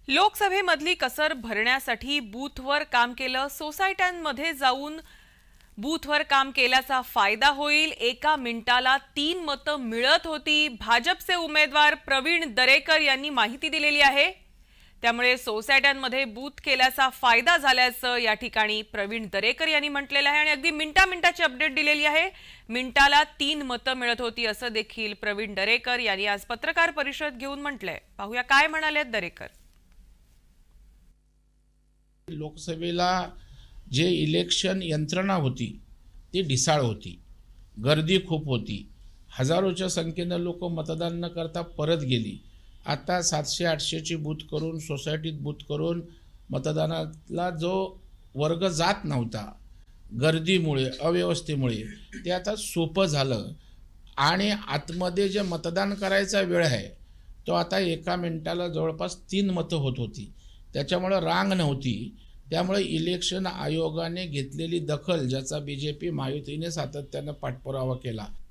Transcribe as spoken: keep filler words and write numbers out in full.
लोकसभेमधली कसर भरण्यासाठी बूथवर काम केलं। सोसायट्यांमध्ये जाऊन बूथवर काम केल्याचा फायदा होईल। एका मिनिटाला तीन मतं मिळत होती। भाजपचे उमेदवार प्रवीण दरेकर यांनी माहिती दिलेली आहे। त्यामुळे सोसायट्यांमध्ये बूथ केल्याचा फायदा झाल्याचं या ठिकाणी प्रवीण दरेकर यांनी म्हटलेलं आहे आणि अगदी मिनिटा मिनिटाची अपडेट दिलेली आहे। मिनिटाला तीन मतं मिळत होती असं देखील प्रवीण दरेकर यांनी आज पत्रकार परिषद घेऊन म्हटलंय। पाहूया काय म्हणाले दरेकर। लोकसभेला जे इलेक्शन यंत्रणा होती ती ढिसाळ होती, गर्दी खूप होती, हजारोच्या संख्येने लोक मतदान न करता परत गेली। आता सातशे आठशे ची बूथ करून सोसायटीत बूथ करून मतदानाला जो वर्ग जात नव्हता गर्दीमुळे अव्यवस्थेमुळे ते आता सोपं झालं आणि आतमध्ये जे मतदान करायचा वेळ आहे तो आता एका मिनिटाला जवळपास तीन मतं होत होती। त्याच्यामुळे रांग नव्हती। त्यामुळे इलेक्शन आयोगाने घेतलेली दखल ज्याचा बीजेपी महायुतीने सातत्याने पाठपुरावा केला